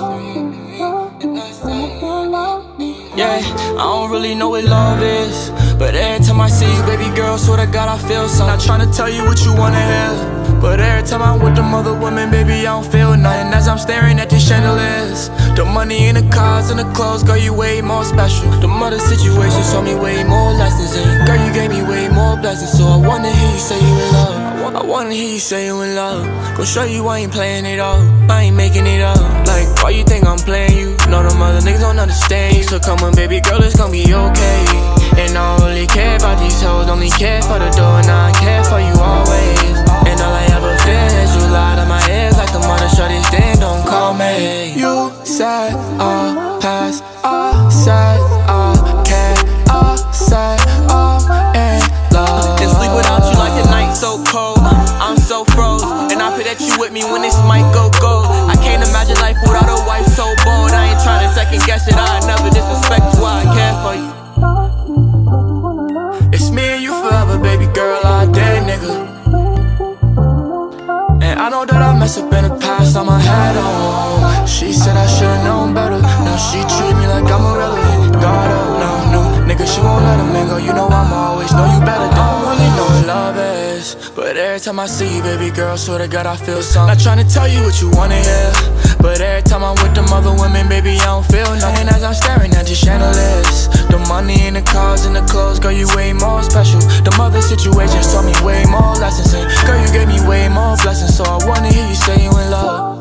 Yeah, I don't really know what love is, but every time I see you, baby girl, swear to God I feel something. Not trying to tell you what you wanna hear, but every time I'm with them other women, baby, I don't feel nothing. As I'm staring at these chandeliers, the money and the cars and the clothes, girl, you way more special. The mother situations taught me way more lessons, and girl, you gave me way more blessings. So I wanna hear you say you in love. I wanna hear you say you in love. Go show you I ain't playing it all, I ain't making it up. Like, why you think I'm playing you? Know them other niggas don't understand you. So come on, baby girl, it's gonna be okay. And I don't really care about these hoes, only care for the door, and I care for you always. And all I ever feel is you lie to my ears like the mother shorties, then don't call me. You said I'll pass, I said I can't, I said I'm in love. And sleep without you like the night so cold, I'm so froze. And I pray that you with me when this might go gold. I can't imagine life without a wife so bold. I ain't trying to second guess it, I never disrespect you, I care for you. It's me and you forever, baby girl, I dare nigga. And I know that I messed up in the past, I'm a head on. She said I should've known better, now she treat me like I'm irrelevant. God up, no, nigga, she won't let him in, go. You know I'm always, know you better, don't really know what love is. But every time I see you, baby girl, swear to God I feel something. Not trying to tell you what you wanna hear, but every time I'm with them other women, baby, I don't feel nothing. As I'm staring at these chandeliers, the money and the cars and the clothes, girl, you way more special. The mother situations taught me way more lessons, and girl, you gave me way more blessings. So I wanna hear you say you in love.